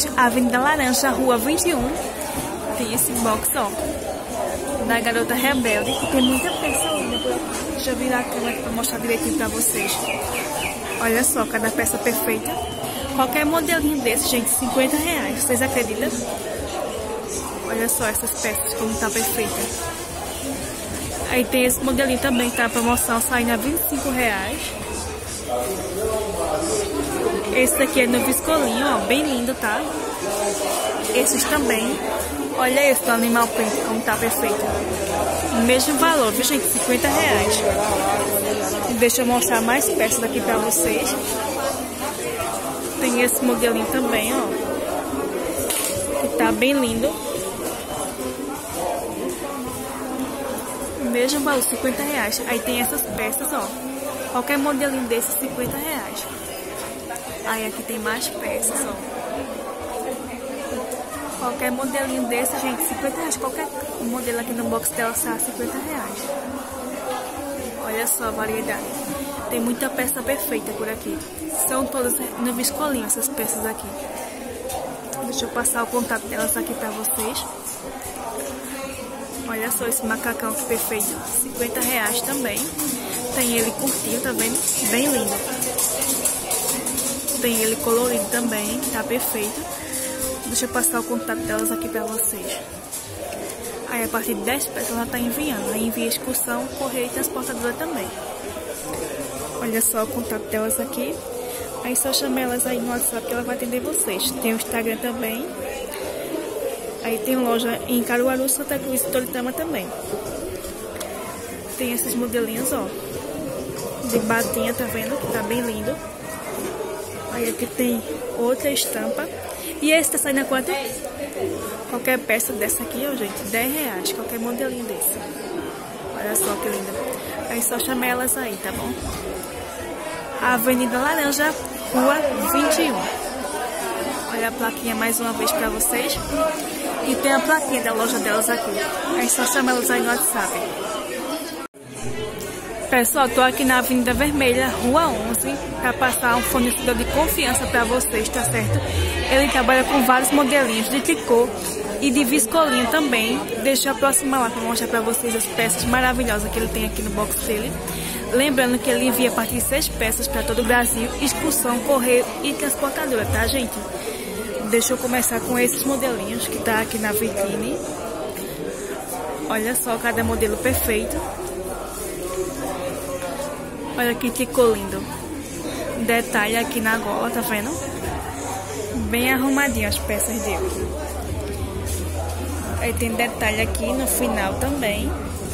Avenida Laranja, Rua 21. Tem esse box, ó, da Garota Rebelde. E tem muita peça linda por aqui. Deixa eu virar a câmera pra mostrar direitinho pra vocês. Olha só, cada peça perfeita. Qualquer modelinho desse, gente, R$50. Vocês acreditam? Olha só essas peças, como tá perfeita. Aí tem esse modelinho também, tá? A promoção saindo a R$25. Esse daqui é no viscolinho, ó, bem lindo, tá? Esses também. Olha esse do Animal Print, como tá perfeito. Mesmo valor, viu, gente? R$50. E deixa eu mostrar mais peças aqui pra vocês. Tem esse modelinho também, ó, que tá bem lindo. Mesmo valor, R$50. Aí tem essas peças, ó. Qualquer modelinho desses, R$50. Aí aqui tem mais peças, ó. Qualquer modelinho desse, gente, R$50. Qualquer modelo aqui no box dela está R$50. Olha só a variedade. Tem muita peça perfeita por aqui. São todas no viscolinho, essas peças aqui. Deixa eu passar o contato delas aqui pra vocês. Olha só esse macacão que perfeito. R$50 também. Tem ele curtinho, tá vendo? Bem lindo. Tem ele colorido também, tá perfeito. Deixa eu passar o contato delas aqui pra vocês. Aí a partir de 10 peças ela tá enviando. Aí envia excursão, correio e transportadora também. Olha só o contato delas aqui. Aí só chama elas aí no WhatsApp que ela vai atender vocês. Tem o Instagram também. Aí tem loja em Caruaru, Santa Cruz e Toritama também. Tem esses modelinhos, ó, de batinha, tá vendo? Que tá bem lindo. Aí aqui tem outra estampa. E esse tá saindo a quanto? Qualquer peça dessa aqui, ó, gente, R$10. Qualquer modelinho desse. Olha só que lindo. Aí só chama elas aí, tá bom? Avenida Laranja, Rua 21. Olha a plaquinha mais uma vez pra vocês. E tem a plaquinha da loja delas aqui. Aí só chama elas aí no WhatsApp. Pessoal, tô aqui na Avenida Vermelha, Rua 11, para passar um fornecedor de confiança para vocês, tá certo? Ele trabalha com vários modelinhos de tricô e de viscolinho também. Deixa eu aproximar lá para mostrar para vocês as peças maravilhosas que ele tem aqui no box dele. Lembrando que ele envia a partir de 6 peças para todo o Brasil, excursão, correio e transportadora, tá, gente? Deixa eu começar com esses modelinhos que tá aqui na vitrine. Olha só cada modelo perfeito. Olha que ficou lindo. Detalhe aqui na gola, tá vendo? Bem arrumadinho as peças dele. Aí tem detalhe aqui no final também.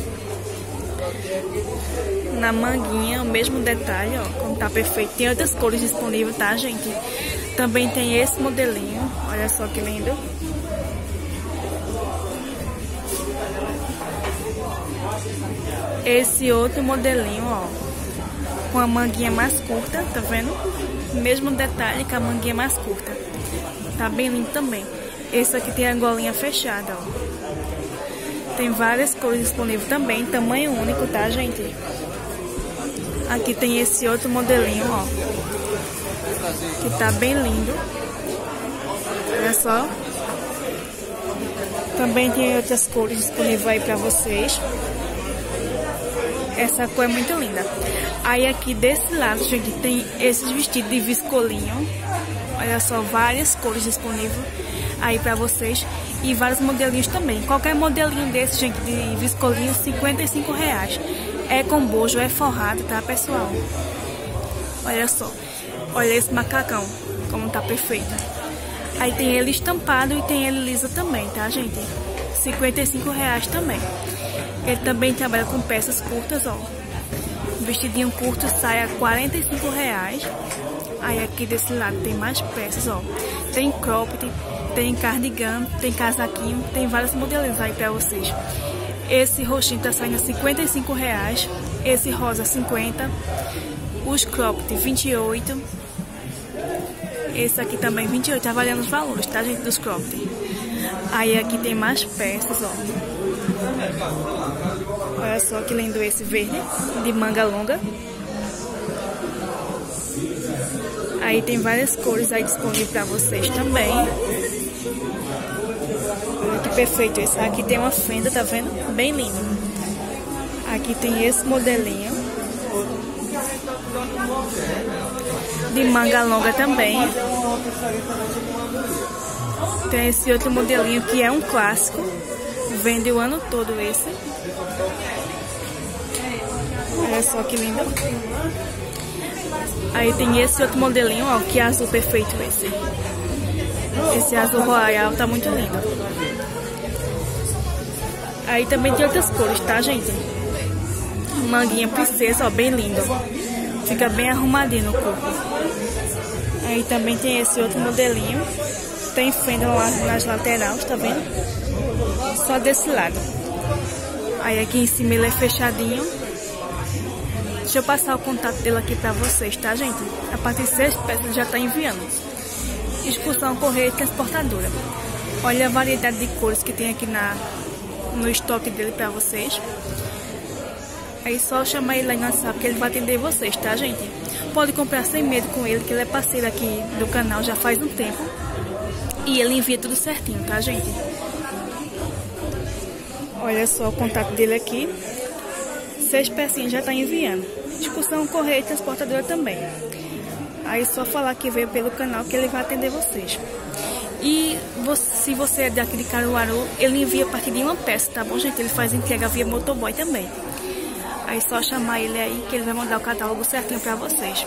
Na manguinha, o mesmo detalhe, ó, como tá perfeito. Tem outras cores disponíveis, tá, gente? Também tem esse modelinho. Olha só que lindo. Esse outro modelinho, ó, com a manguinha mais curta, tá vendo? Mesmo detalhe com a manguinha mais curta. Tá bem lindo também. Esse aqui tem a golinha fechada, ó. Tem várias cores disponíveis também, tamanho único, tá, gente? Aqui tem esse outro modelinho, ó, que tá bem lindo. Olha só. Também tem outras cores disponíveis aí pra vocês. Essa cor é muito linda. Aí aqui desse lado, gente, tem esses vestidos de viscolinho. Olha só, várias cores disponíveis aí pra vocês. E vários modelinhos também. Qualquer modelinho desse, gente, de viscolinho, R$55. É com bojo, é forrado, tá, pessoal? Olha só. Olha esse macacão, como tá perfeito. Aí tem ele estampado e tem ele liso também, tá, gente? R$55 também. Ele também trabalha com peças curtas, ó. Vestidinho curto sai a R$45. Aí aqui desse lado tem mais peças, ó. Tem cropped, tem cardigan, tem casaquinho, tem vários modelos aí pra vocês. Esse roxinho tá saindo a R$55. Esse rosa 50. Os cropped 28. Esse aqui também 28, tá valendo os valores, tá, gente, dos cropped. Aí aqui tem mais peças, ó. Olha só que lindo esse verde, de manga longa. Aí tem várias cores aí disponíveis pra vocês também. perfeito esse. Aqui tem uma fenda, tá vendo? Bem lindo. Aqui tem esse modelinho. De manga longa também. Tem esse outro modelinho que é um clássico. Vende o ano todo esse. Olha só que lindo. Aí tem esse outro modelinho, ó, que é azul perfeito esse. Esse azul royal tá muito lindo. Aí também tem outras cores, tá, gente? Manguinha princesa, ó, bem lindo. Fica bem arrumadinho no corpo. Aí também tem esse outro modelinho. Tem fenda lá nas laterais, tá vendo? Só desse lado. Aí aqui em cima ele é fechadinho. Deixa eu passar o contato dele aqui pra vocês, tá, gente? A partir de 6 peças ele já tá enviando. Excursão, correio e transportadora. Olha a variedade de cores que tem aqui no estoque dele pra vocês. Aí só chamar ele lá no WhatsApp que ele vai atender vocês, tá, gente? Pode comprar sem medo com ele, que ele é parceiro aqui do canal já faz um tempo. E ele envia tudo certinho, tá, gente? Olha só o contato dele aqui. 6 pecinhas já tá enviando. Excursão, correio e transportadora também. Aí só falar que veio pelo canal que ele vai atender vocês. E se você é daqui de Caruaru, ele envia a partir de uma peça, tá bom, gente? Ele faz entrega via motoboy também. Aí só chamar ele aí que ele vai mandar o catálogo certinho pra vocês.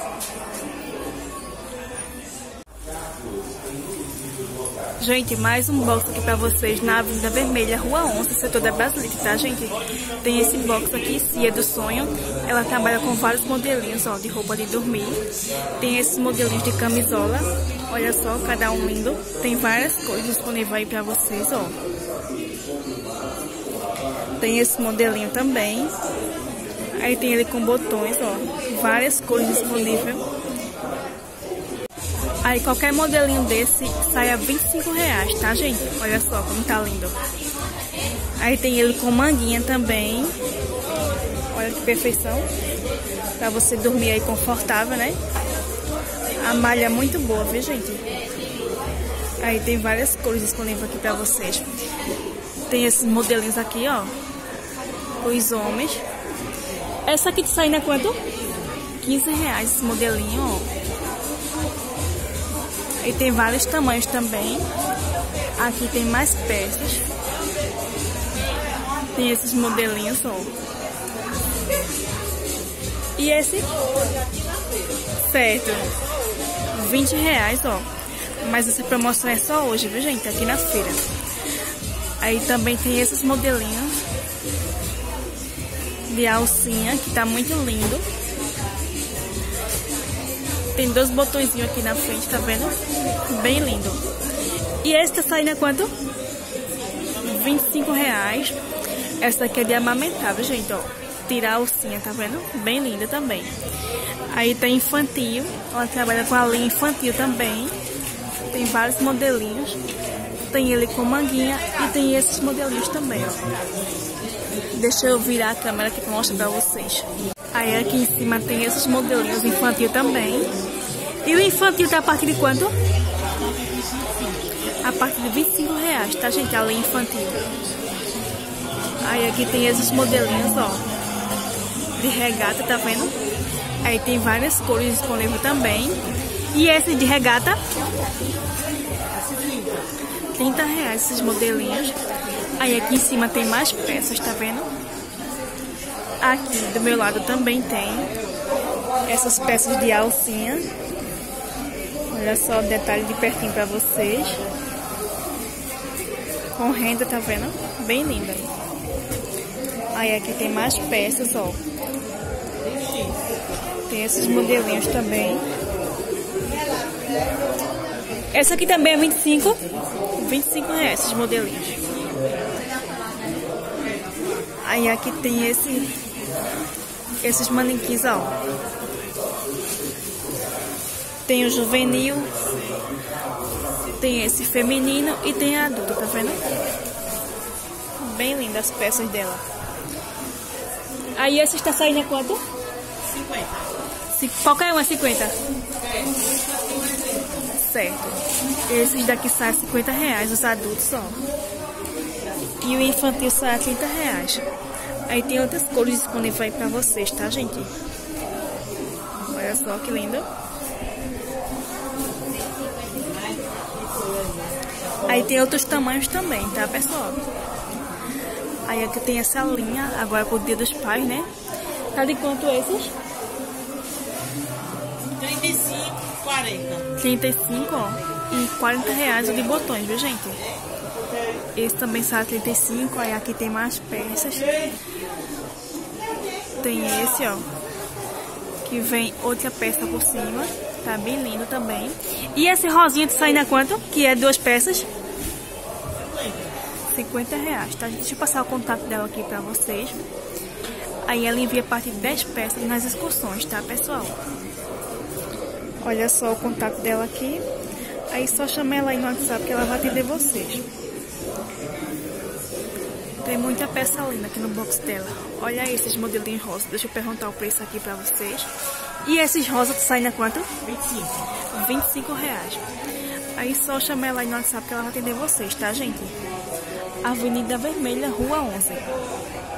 Gente, mais um box aqui pra vocês na Avenida Vermelha, Rua 11, setor da Brasilite, tá, gente? Tem esse box aqui, Cia do Sonho. Ela trabalha com vários modelinhos, ó, de roupa de dormir. Tem esses modelinhos de camisola. Olha só, cada um lindo. Tem várias cores disponíveis aí pra vocês, ó. Tem esse modelinho também. Aí tem ele com botões, ó. Várias cores disponíveis. Aí qualquer modelinho desse sai a R$25, tá, gente? Olha só como tá lindo. Aí tem ele com manguinha também. Olha que perfeição. Pra você dormir aí confortável, né? A malha é muito boa, viu, gente? Aí tem várias cores disponíveis aqui pra vocês. Tem esses modelinhos aqui, ó. Os homens. Essa aqui tá saindo a quanto? R$15 esse modelinho, ó. E tem vários tamanhos também. Aqui tem mais peças. Tem esses modelinhos, ó. E esse? Certo. R$20, ó. Mas essa promoção é só hoje, viu, gente? Aqui na feira. Aí também tem esses modelinhos de alcinha, que tá muito lindo. Tem 2 botõezinhos aqui na frente, tá vendo? Bem lindo. E esse tá saindo a quanto? R$25. Essa aqui é de amamentável, gente, ó. Tirar a alcinha, tá vendo? Bem linda também. Aí tem infantil. Ela trabalha com a linha infantil também. Tem vários modelinhos. Tem ele com manguinha e tem esses modelinhos também, ó. Deixa eu virar a câmera aqui pra mostrar pra vocês. Aí aqui em cima tem esses modelinhos infantil também. E o infantil tá a partir de quanto? A partir de R$25, tá, gente? A linha infantil. Aí aqui tem esses modelinhos, ó. De regata, tá vendo? Aí tem várias cores disponíveis também. E esse de regata? R$30 esses modelinhos. Aí aqui em cima tem mais peças, tá vendo? Aqui do meu lado também tem essas peças de alcinha. Olha só o detalhe de pertinho pra vocês. Com renda, tá vendo? Bem linda. Aí aqui tem mais peças, ó. Tem esses modelinhos também. Essa aqui também é R$25 esses modelinhos. Aí aqui tem esses manequins, ó. Tem o juvenil, tem esse feminino e tem a adulta, tá vendo? Bem lindas as peças dela. Aí esse está saindo a quanto? 50. Qualquer um é 50? certo. Esses daqui saem R$50, os adultos só. E o infantil sai R$30. Aí tem outras cores disponíveis aí pra vocês, tá, gente? Olha só que lindo. Aí tem outros tamanhos também, tá, pessoal? Aí aqui tem essa linha, agora pro Dia dos Pais, né? Tá de quanto esses? 35, 40. 35, ó. E R$40 o de botões, viu, gente? Esse também sai 35, aí aqui tem mais peças. Tem esse, ó. Que vem outra peça por cima. Tá bem lindo também. E esse rosinha tá saindo a quanto? Que é 2 peças? R$50, tá? Deixa eu passar o contato dela aqui pra vocês. Aí ela envia a partir de 10 peças nas excursões, tá, pessoal? Olha só o contato dela aqui. Aí só chama ela aí no WhatsApp que ela vai atender vocês. Tem muita peça linda aqui no box dela. Olha esses modelinhos rosa. Deixa eu perguntar o preço aqui pra vocês. E esses rosas saem a quanto? 25. R$25. Aí só chama ela aí no WhatsApp que ela vai atender vocês, tá, gente? Avenida Vermelha, Rua 11.